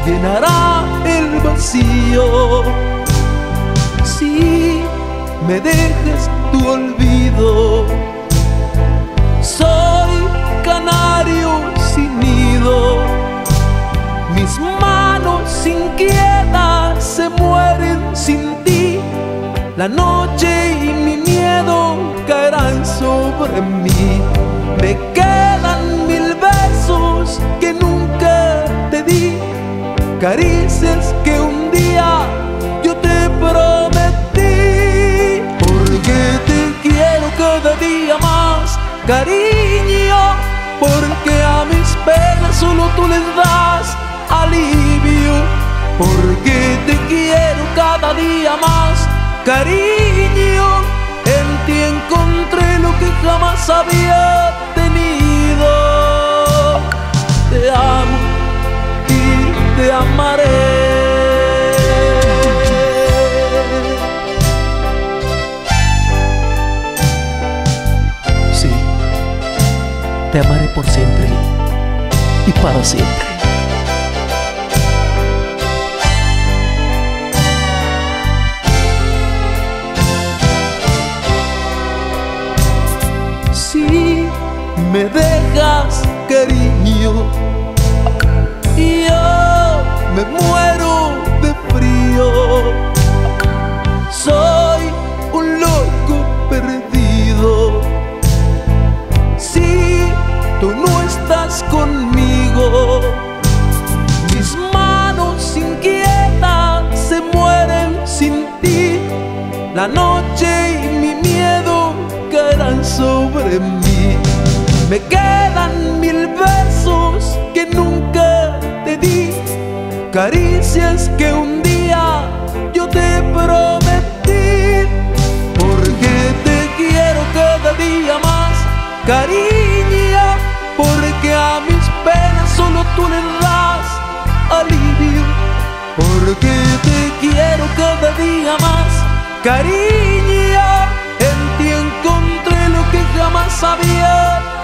llenará el vacío. Si me dejas tu olvido, soy canario sin nido. Mis manos inquietas se mueren sin ti. La noche y mi miedo caerán sobre mí. Me quedan 1000 besos que nunca te di, caricias que un día yo te prometí. Porque te quiero cada día más, cariño, porque a mis penas solo tú les das alivio. Porque te quiero cada día más, cariño, en ti encontré lo que jamás había tenido. Te amo y te amaré. Sí, te amaré por siempre y para siempre. Si me dejas, cariño, yo me muero de frío. Soy un loco perdido. Si tú no estás conmigo, mis manos inquietas se mueren sin ti. La noche y mi miedo caerán sobre mí. Me quedan 1000 besos que nunca te di, caricias que un día yo te prometí. Porque te quiero cada día más, cariño, porque a mis penas solo tú les das alivio. Porque te quiero cada día más, cariño, en ti encontré lo que jamás había